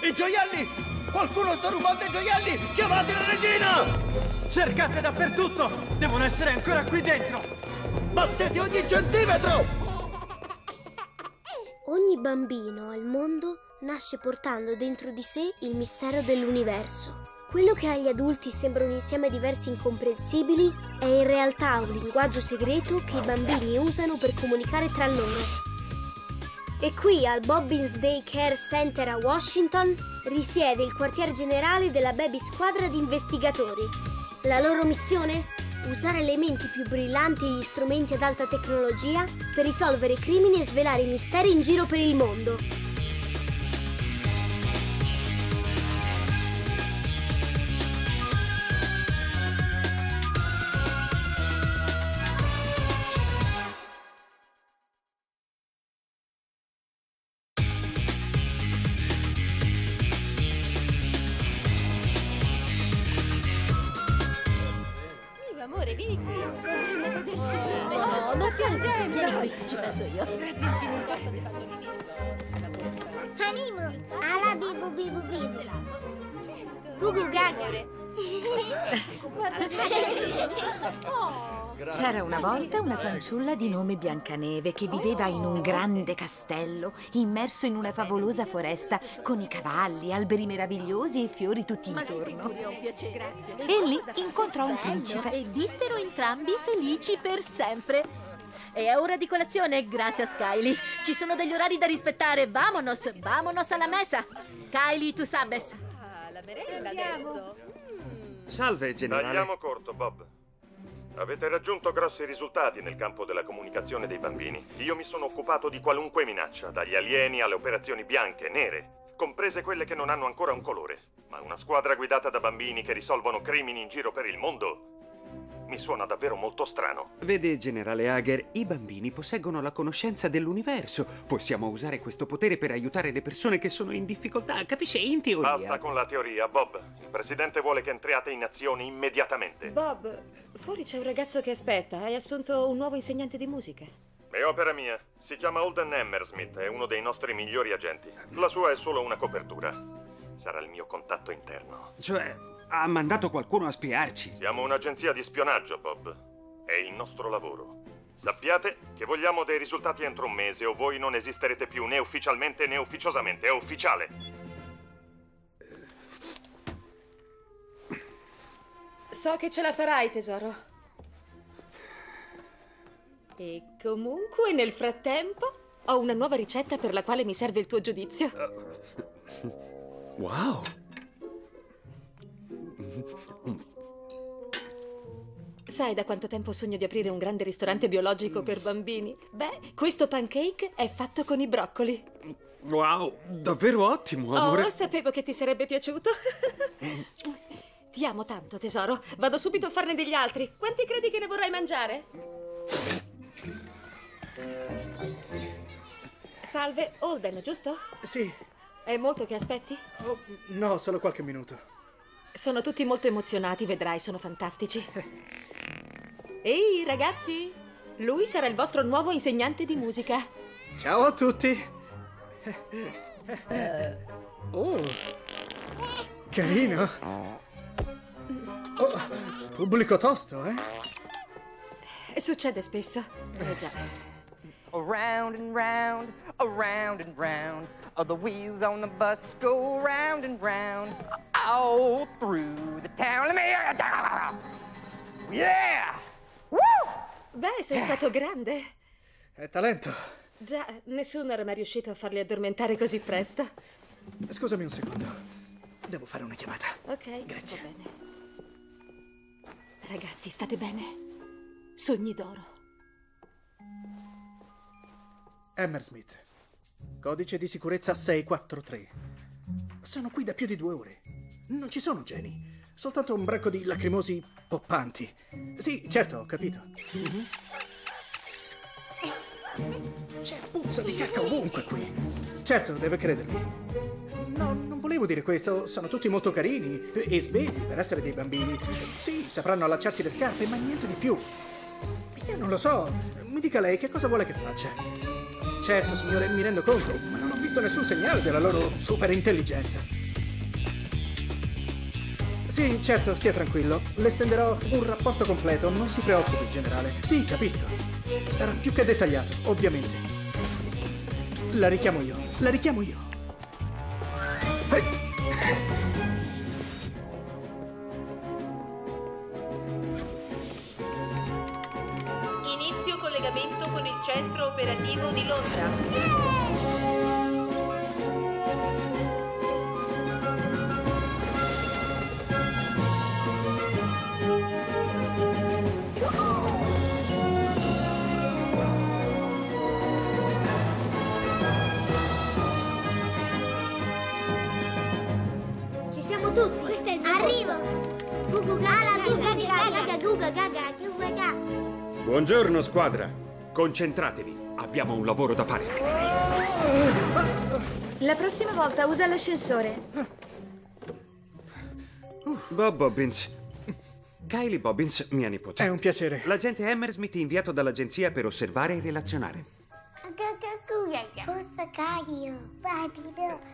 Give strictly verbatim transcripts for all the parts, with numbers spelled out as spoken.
I gioielli! Qualcuno sta rubando i gioielli! Chiamate la regina! Cercate dappertutto! Devono essere ancora qui dentro! Battete ogni centimetro! Ogni bambino al mondo nasce portando dentro di sé il mistero dell'universo. Quello che agli adulti sembra un insieme di versi incomprensibili è in realtà un linguaggio segreto che i bambini usano per comunicare tra loro. E qui al Bobbins Day Care Center a Washington risiede il quartier generale della Baby Squadra di investigatori. La loro missione? Usare le menti più brillanti e gli strumenti ad alta tecnologia per risolvere crimini e svelare i misteri in giro per il mondo. Amore, vieni qui. No, non piangere, vieni qui, ci penso io. Grazie infinito. Hanimu, ala bibu bibu bibu. Gugu gaga. C'era una volta una fanciulla di nome Biancaneve che viveva in un grande castello, immerso in una favolosa foresta con i cavalli, alberi meravigliosi e fiori tutti intorno. E lì incontrò un principe. E vissero entrambi felici per sempre. E è ora di colazione, grazie a Kylie. Ci sono degli orari da rispettare. Vamonos, vamonos alla messa. Kylie, tu sabes. Ah, la merenda adesso. Salve, generale. Tagliamo corto, Bob. Avete raggiunto grossi risultati nel campo della comunicazione dei bambini. Io mi sono occupato di qualunque minaccia, dagli alieni alle operazioni bianche, nere, comprese quelle che non hanno ancora un colore. Ma una squadra guidata da bambini che risolvono crimini in giro per il mondo mi suona davvero molto strano. Vede, generale Hager, i bambini posseggono la conoscenza dell'universo. Possiamo usare questo potere per aiutare le persone che sono in difficoltà, capisce? In teoria. Basta con la teoria, Bob. Il presidente vuole che entriate in azione immediatamente. Bob, fuori c'è un ragazzo che aspetta. Hai assunto un nuovo insegnante di musica. È opera mia. Si chiama Holden Hammersmith, è uno dei nostri migliori agenti. La sua è solo una copertura. Sarà il mio contatto interno. Cioè, ha mandato qualcuno a spiarci. Siamo un'agenzia di spionaggio, Bob. È il nostro lavoro. Sappiate che vogliamo dei risultati entro un mese o voi non esisterete più né ufficialmente né ufficiosamente. È ufficiale. So che ce la farai, tesoro. E comunque, nel frattempo, ho una nuova ricetta per la quale mi serve il tuo giudizio. Wow! Sai da quanto tempo sogno di aprire un grande ristorante biologico per bambini? Beh, questo pancake è fatto con i broccoli. Wow, davvero ottimo, amore. Oh, sapevo che ti sarebbe piaciuto. Ti amo tanto, tesoro. Vado subito a farne degli altri. Quanti credi che ne vorrai mangiare? Salve, Holden, giusto? Sì. È molto che aspetti? Oh, no, solo qualche minuto. Sono tutti molto emozionati, vedrai, sono fantastici. Ehi, ragazzi! Lui sarà il vostro nuovo insegnante di musica. Ciao a tutti! Oh! Carino! Oh, pubblico tosto, eh? Succede spesso. Eh già. Around and round, around and round, all the wheels on the bus go round and round, all through the town. Let me hear you. Yeah! Woo! Beh, sei stato grande. È talento. Già, nessuno era mai riuscito a farli addormentare così presto. Scusami un secondo. Devo fare una chiamata. Ok, grazie. Va bene. Ragazzi, state bene? Sogni d'oro. Hammersmith. Codice di sicurezza sei quattro tre. Sono qui da più di due ore. Non ci sono geni. Soltanto un branco di lacrimosi poppanti. Sì, certo, ho capito. Mm-hmm. C'è puzza di cacca ovunque qui. Certo, deve credermi. No, non volevo dire questo. Sono tutti molto carini e svegli per essere dei bambini. Sì, sapranno allacciarsi le scarpe, ma niente di più. Io non lo so. Mi dica lei che cosa vuole che faccia. Certo, signore, mi rendo conto, ma non ho visto nessun segnale della loro super intelligenza. Sì, certo, stia tranquillo. Le stenderò un rapporto completo, non si preoccupi, generale. Sì, capisco. Sarà più che dettagliato, ovviamente. La richiamo io, la richiamo io. Ehi. Inizio collegamento con il centro operativo di Londra. Ci siamo tutti. Questo è il arrivo. Gugu gaga guga gaga guga gaga guga gaga. Buongiorno, squadra. Concentratevi. Abbiamo un lavoro da fare. La prossima volta usa l'ascensore. Bob Bobbins. Kylie Bobbins, mia nipote. È un piacere. L'agente Hammersmith inviato dall'agenzia per osservare e relazionare. Cosa cagio? Babino.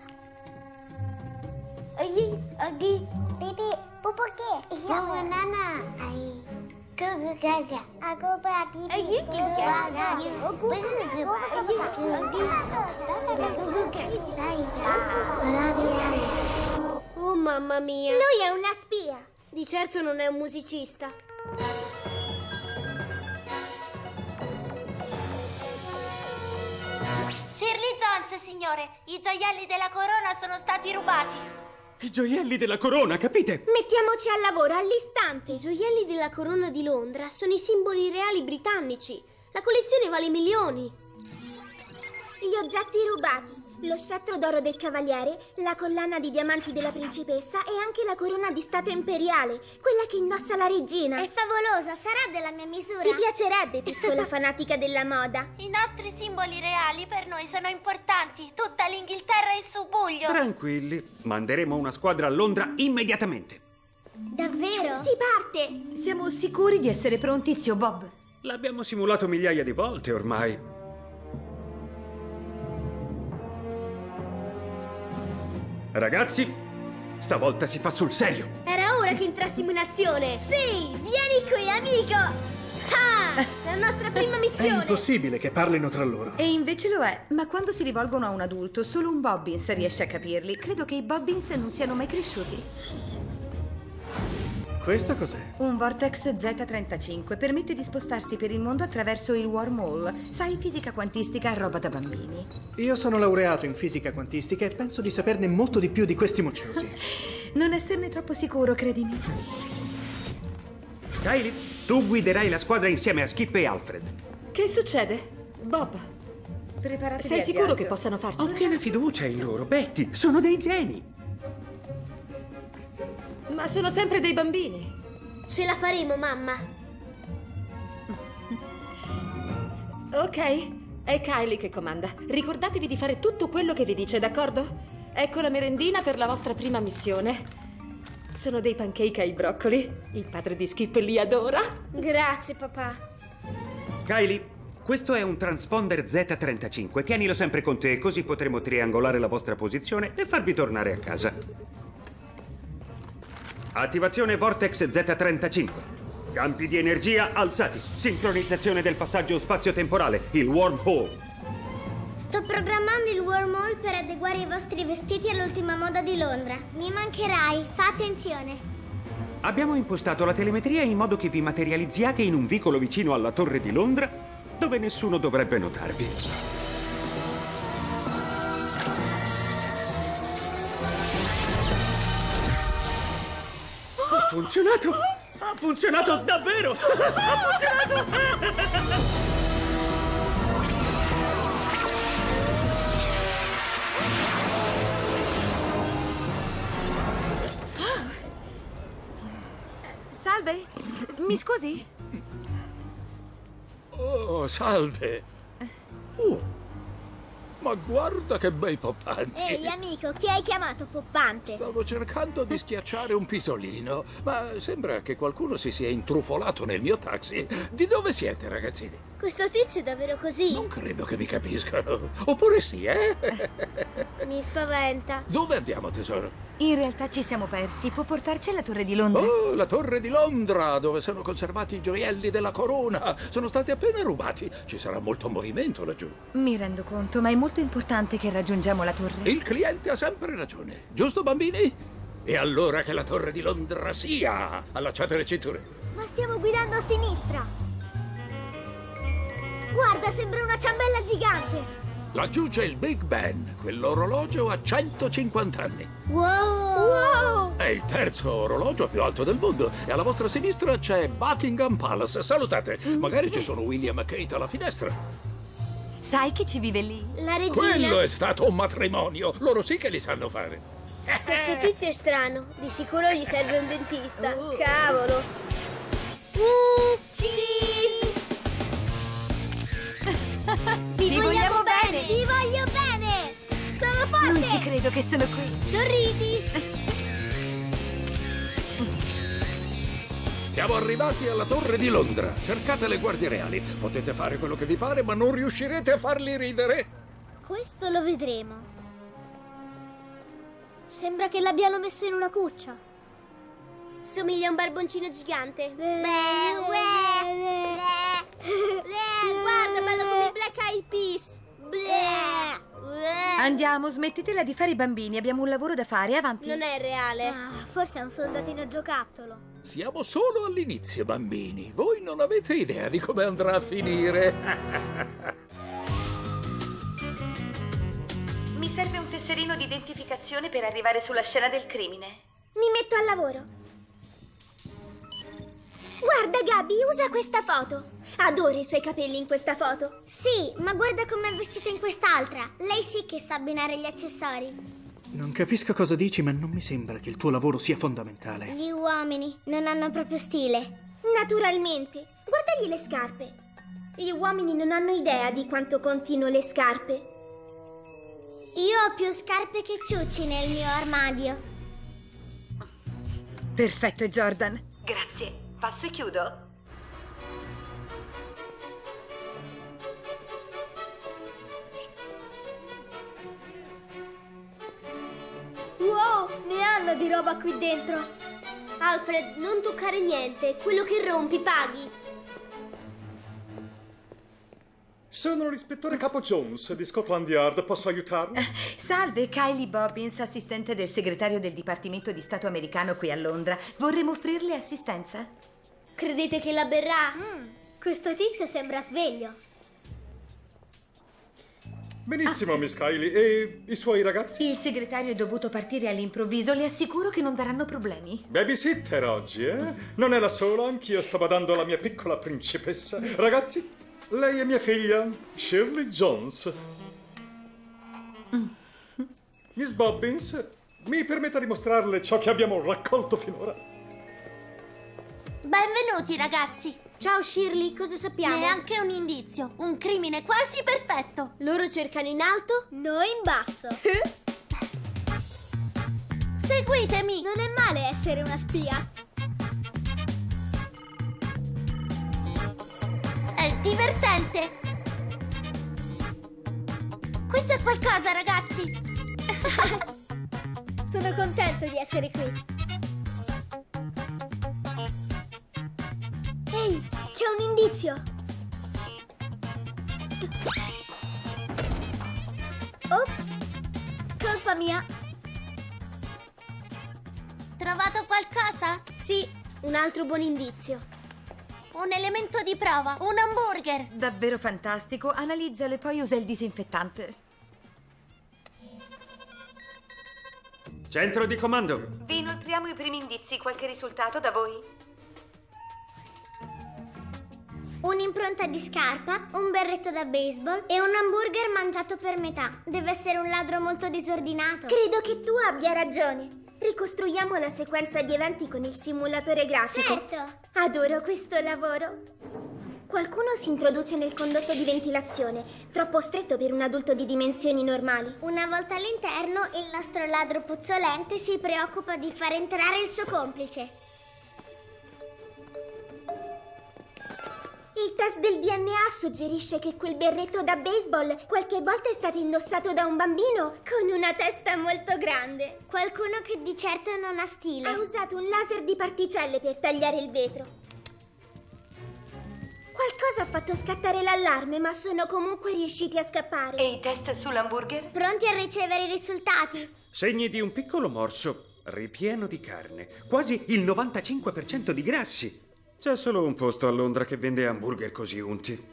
Agi, agi. Bibi, pupo che? Siamo nana. Ai. Gugu gaga. Ako babi. Agi, gaga. Oh mamma mia. Lui è una spia. Di certo non è un musicista. Shirley Jones, signore. I gioielli della corona sono stati rubati. I gioielli della corona, capite? Mettiamoci al lavoro all'istante. I gioielli della corona di Londra sono i simboli reali britannici. La collezione vale milioni. Gli oggetti rubati. Lo scettro d'oro del cavaliere, la collana di diamanti della principessa e anche la corona di stato imperiale, quella che indossa la regina. È favolosa, sarà della mia misura. Ti piacerebbe, piccola fanatica della moda. I nostri simboli reali per noi sono importanti. Tutta l'Inghilterra è il subuglio. Tranquilli, manderemo una squadra a Londra immediatamente. Davvero? Si parte! Siamo sicuri di essere pronti, zio Bob? L'abbiamo simulato migliaia di volte ormai. Ragazzi, stavolta si fa sul serio. Era ora che entrassimo in azione. Sì, vieni qui, amico! Ah, la nostra prima È missione. impossibile che parlino tra loro. E invece lo è, ma quando si rivolgono a un adulto, solo un Bobbins riesce a capirli. Credo che i Bobbins non siano mai cresciuti. Questo cos'è? Un Vortex Z trentacinque permette di spostarsi per il mondo attraverso il wormhole. Sai, fisica quantistica è roba da bambini. Io sono laureato in fisica quantistica e penso di saperne molto di più di questi mocciosi. Non esserne troppo sicuro, credimi. Kylie, tu guiderai la squadra insieme a Skip e Alfred. Che succede? Bob, Preparatevi sei al sicuro viaggio. che possano Ho farcela? piena fiducia in loro, Betty. Sono dei geni. Ma sono sempre dei bambini. Ce la faremo, mamma. Ok, è Kylie che comanda. Ricordatevi di fare tutto quello che vi dice, d'accordo? Ecco la merendina per la vostra prima missione. Sono dei pancake ai broccoli. Il padre di Skip li adora. Grazie, papà. Kylie, questo è un transponder Z trentacinque. Tienilo sempre con te, così potremo triangolare la vostra posizione e farvi tornare a casa. Attivazione Vortex Z trentacinque. Campi di energia alzati. Sincronizzazione del passaggio spazio-temporale, il wormhole. Sto programmando il wormhole per adeguare i vostri vestiti all'ultima moda di Londra. Mi mancherai, fa attenzione. Abbiamo impostato la telemetria in modo che vi materializziate in un vicolo vicino alla Torre di Londra, dove nessuno dovrebbe notarvi. Ha funzionato! Ha funzionato davvero! Ha funzionato! Salve, mi scusi? Oh, salve. Uh, ma guarda che bei poppanti. Ehi, amico, chi hai chiamato poppante? Stavo cercando di schiacciare un pisolino, ma sembra che qualcuno si sia intrufolato nel mio taxi. Di dove siete, ragazzini? Questo tizio è davvero così? Non credo che mi capiscano. Oppure sì, eh? Mi spaventa. Dove andiamo, tesoro? In realtà ci siamo persi. Può portarci alla Torre di Londra? Oh, la Torre di Londra, dove sono conservati i gioielli della corona. Sono stati appena rubati. Ci sarà molto movimento laggiù. Mi rendo conto, ma è molto importante che raggiungiamo la torre. Il cliente ha sempre ragione. Giusto, bambini? E allora che la Torre di Londra sia! Allacciate le cinture. Ma stiamo guidando a sinistra. Guarda, sembra una ciambella gigante. Laggiù c'è il Big Ben. Quell'orologio ha centocinquanta anni. Wow! Wow! È il terzo orologio più alto del mondo. E alla vostra sinistra c'è Buckingham Palace. Salutate. Magari ci sono William e Kate alla finestra. Sai che ci vive lì? La regina. Quello è stato un matrimonio. Loro sì che li sanno fare. Questo tizio è strano. Di sicuro gli serve un dentista. Uh. Cavolo. Uh, cheese! Vi, Vi vogliamo bene! Vi voglio bene! Sono forte! Non ci credo che sono qui. Sorridi! Siamo arrivati alla Torre di Londra. Cercate le guardie reali. Potete fare quello che vi pare, ma non riuscirete a farli ridere. Questo lo vedremo. Sembra che l'abbiano messo in una cuccia. Somiglia a un barboncino gigante. Beh, uè, Guarda, bello come i Black Eyed Peas. Andiamo, smettetela di fare i bambini. Abbiamo un lavoro da fare, avanti. Non è reale. Ah, forse è un soldatino giocattolo. Siamo solo all'inizio, bambini. Voi non avete idea di come andrà a finire. Mi serve un tesserino di identificazione per arrivare sulla scena del crimine. Mi metto al lavoro. Guarda, Gabby, usa questa foto. Adoro i suoi capelli in questa foto. Sì, ma guarda com'è vestita in quest'altra. Lei sì che sa abbinare gli accessori. Non capisco cosa dici, ma non mi sembra che il tuo lavoro sia fondamentale. Gli uomini non hanno proprio stile. Naturalmente. Guardagli le scarpe. Gli uomini non hanno idea di quanto contino le scarpe. Io ho più scarpe che ciucci nel mio armadio. Perfetto, Jordan. Grazie. Passo e chiudo. Wow, ne hanno di roba qui dentro. Alfred, non toccare niente. Quello che rompi paghi. Sono l'ispettore capo Jones di Scotland Yard. Posso aiutarlo? Salve, Kylie Bobbins, assistente del segretario del Dipartimento di Stato americano qui a Londra. Vorremmo offrirle assistenza. Credete che la berrà? Mm, questo tizio sembra sveglio. Benissimo, ah. Miss Kylie. E i suoi ragazzi? Il segretario è dovuto partire all'improvviso. Le assicuro che non daranno problemi. Babysitter oggi, eh? Non è la sola, anch'io sto badando alla mia piccola principessa. Ragazzi, lei è mia figlia, Shirley Jones. Miss Bobbins, mi permetta di mostrarle ciò che abbiamo raccolto finora. Benvenuti, ragazzi. Ciao, Shirley, cosa sappiamo? Neanche un indizio. Un crimine quasi perfetto. Loro cercano in alto, noi in basso. Seguitemi. Non è male essere una spia. È divertente. Qui c'è qualcosa, ragazzi. Sono contento di essere qui. Ehi, c'è un indizio. Ops, colpa mia. Trovato qualcosa? Sì, un altro buon indizio. Un elemento di prova, un hamburger. Davvero fantastico. Analizzalo e poi usa il disinfettante. Centro di comando. Vi inoltriamo i primi indizi. Qualche risultato da voi? Un'impronta di scarpa, un berretto da baseball e un hamburger mangiato per metà. Deve essere un ladro molto disordinato. Credo che tu abbia ragione. Ricostruiamo la sequenza di eventi con il simulatore grafico. Certo. Adoro questo lavoro. Qualcuno si introduce nel condotto di ventilazione, troppo stretto per un adulto di dimensioni normali. Una volta all'interno, il nostro ladro puzzolente si preoccupa di far entrare il suo complice. Il test del D N A suggerisce che quel berretto da baseball qualche volta è stato indossato da un bambino con una testa molto grande. Qualcuno che di certo non ha stile. Ha usato un laser di particelle per tagliare il vetro. Qualcosa ha fatto scattare l'allarme, ma sono comunque riusciti a scappare. E i test sull'hamburger? Pronti a ricevere i risultati? Segni di un piccolo morso, ripieno di carne, quasi il novantacinque per cento di grassi. C'è solo un posto a Londra che vende hamburger così unti.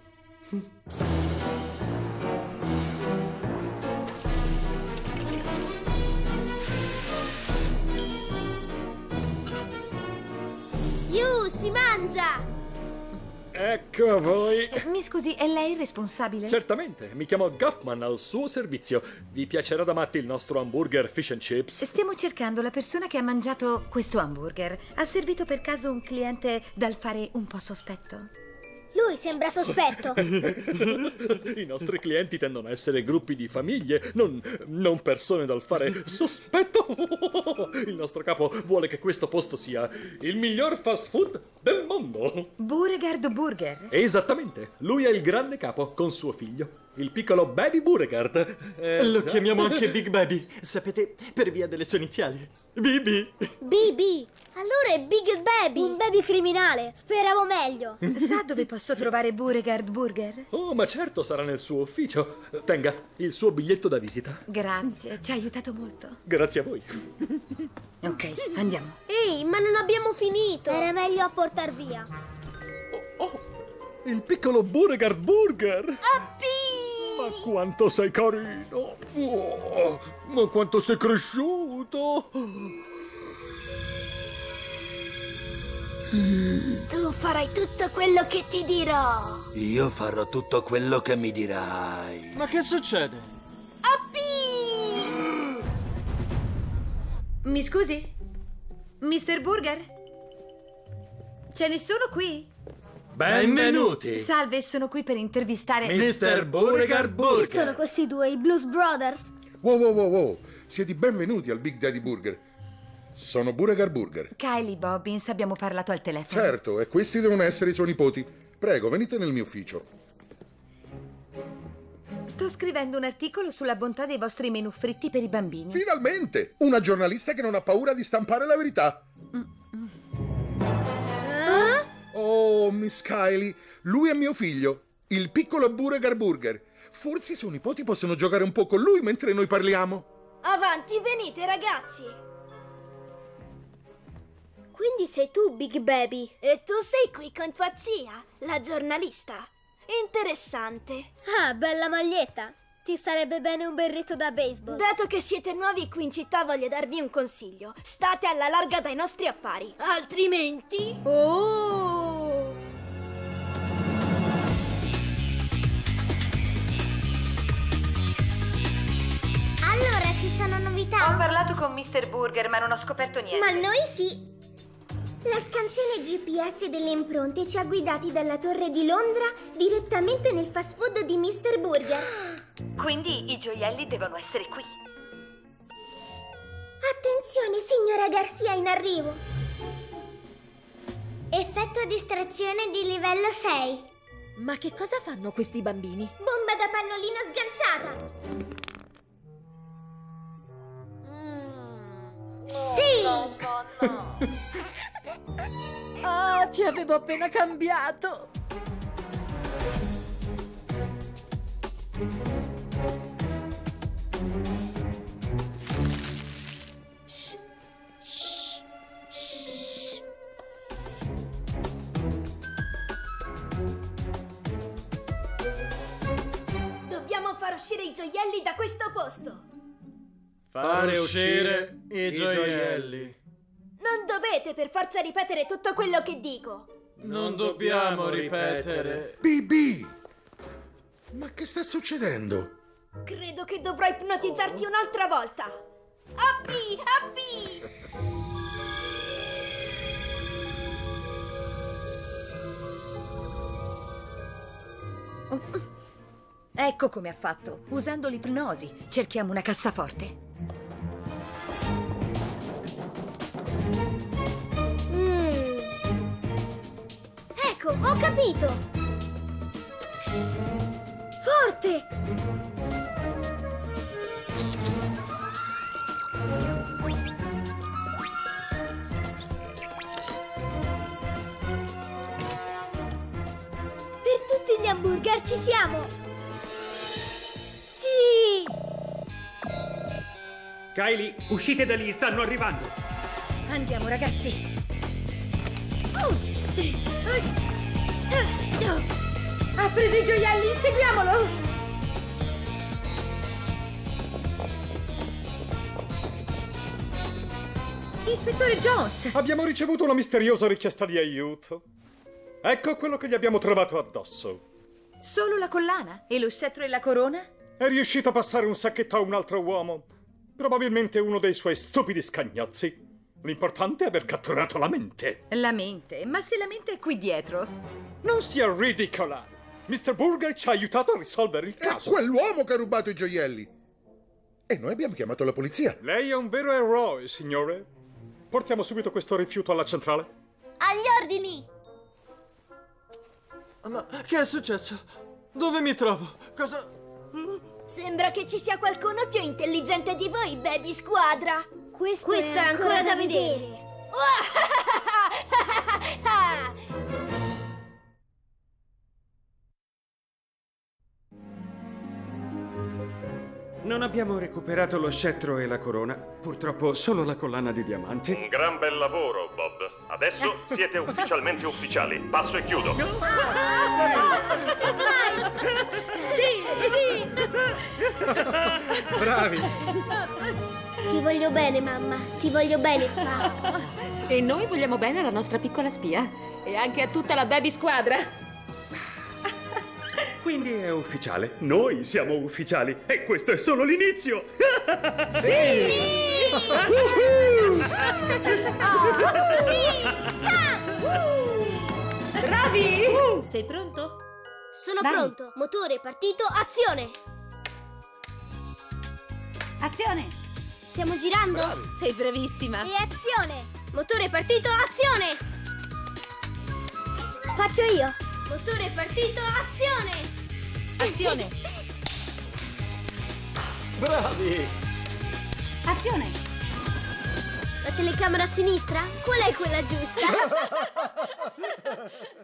Yu, si mangia! Ecco a voi. Mi scusi, è lei il responsabile? Certamente, mi chiamo Guffman, al suo servizio. Vi piacerà da matti il nostro hamburger fish and chips? Stiamo cercando la persona che ha mangiato questo hamburger. Ha servito per caso un cliente dal fare un po' sospetto? Lui sembra sospetto. I nostri clienti tendono a essere gruppi di famiglie, non, non persone dal fare sospetto. Il nostro capo vuole che questo posto sia il miglior fast food del mondo. Beauregard Burger? Esattamente, lui è il grande capo con suo figlio, il piccolo Baby Beauregard. Eh, Lo già. chiamiamo anche Big Baby, sapete, per via delle sue iniziali. B B. B B. Allora è Big Baby. Un baby criminale. Speravo meglio. Sa dove posso trovare Beauregard Burger? Oh, ma certo, sarà nel suo ufficio. Tenga, il suo biglietto da visita. Grazie, ci ha aiutato molto. Grazie a voi. Ok, andiamo. Ehi, ma non abbiamo finito. Era meglio a portar via. Il piccolo Beauregard Burger. Appi! Ma quanto sei carino! Oh, ma quanto sei cresciuto! Tu farai tutto quello che ti dirò. Io farò tutto quello che mi dirai. Ma che succede? Appi! Mi scusi? mister Burger? Ce ne sono qui? Benvenuti! Salve, sono qui per intervistare mister Beauregard Burger. Chi sono questi due, i Blues Brothers? Wow, wow, wow, wow! Siete benvenuti al Big Daddy Burger. Sono Beauregard Burger. Kylie Bobbins, abbiamo parlato al telefono. Certo, e questi devono essere i suoi nipoti. Prego, venite nel mio ufficio. Sto scrivendo un articolo sulla bontà dei vostri menù fritti per i bambini. Finalmente! Una giornalista che non ha paura di stampare la verità. Oh, Miss Kylie, lui è mio figlio, il piccolo Beauregard Burger. Forse i suoi nipoti possono giocare un po' con lui mentre noi parliamo. Avanti, venite ragazzi. Quindi sei tu, Big Baby. E tu sei qui con tua zia, la giornalista. Interessante. Ah, bella maglietta. Ti starebbe bene un berretto da baseball. Dato che siete nuovi qui in città, voglio darvi un consiglio. State alla larga dai nostri affari. Altrimenti... Oh! Allora, ci sono novità? Ho parlato con mister Burger, ma non ho scoperto niente. Ma noi sì. La scansione G P S delle impronte ci ha guidati dalla torre di Londra direttamente nel fast food di mister Burger. Quindi i gioielli devono essere qui. Attenzione, signora Garcia in arrivo. Effetto distrazione di livello sei. Ma che cosa fanno questi bambini? Bomba da pannolino sganciata. Mm. Sì! No, no, no. Ah, ti avevo appena cambiato. Shh. Shh. Shh. Dobbiamo far uscire i gioielli da questo posto. Fare uscire i gioielli. Non dovete per forza ripetere tutto quello che dico. Non dobbiamo ripetere. B B! Ma che sta succedendo? Credo che dovrò ipnotizzarti un'altra volta. Appi! Appi! Ecco come ha fatto. Usando l'ipnosi. Cerchiamo una cassaforte. Mm. Ecco, ho capito. Forte! Per tutti gli hamburger ci siamo! Sì! Kylie, uscite da lì, stanno arrivando. Andiamo, ragazzi. Ha preso i gioielli, seguiamolo! Ispettore Jones! Abbiamo ricevuto una misteriosa richiesta di aiuto. Ecco quello che gli abbiamo trovato addosso. Solo la collana? E lo scettro e la corona? È riuscito a passare un sacchetto a un altro uomo. Probabilmente uno dei suoi stupidi scagnozzi. L'importante è aver catturato la mente. La mente? Ma se la mente è qui dietro? Non sia ridicola! mister Burger ci ha aiutato a risolvere il caso. È quell'uomo che ha rubato i gioielli! E noi abbiamo chiamato la polizia. Lei è un vero eroe, signore. Portiamo subito questo rifiuto alla centrale. Agli ordini! Ma che è successo? Dove mi trovo? Cosa... Sembra che ci sia qualcuno più intelligente di voi, Baby Squadra. Questo, Questo è ancora, ancora da vedere. vedere. Non abbiamo recuperato lo scettro e la corona. Purtroppo solo la collana di diamanti. Un gran bel lavoro, Bob. Adesso siete ufficialmente ufficiali. Passo e chiudo. Sì, sì! Bravi! Ti voglio bene, mamma. Ti voglio bene, papà. E noi vogliamo bene alla nostra piccola spia. E anche a tutta la Baby Squadra. Quindi è ufficiale. Noi siamo ufficiali. E questo è solo l'inizio. Sì! Sì! Bravi! Sei pronto? Sono Vai. pronto. Motore partito, azione! Azione! Stiamo girando? Bravi. Sei bravissima. E azione! Motore partito, azione! Faccio io! Motore partito, azione! Azione! Bravi! Azione! La telecamera a sinistra? Qual è quella giusta?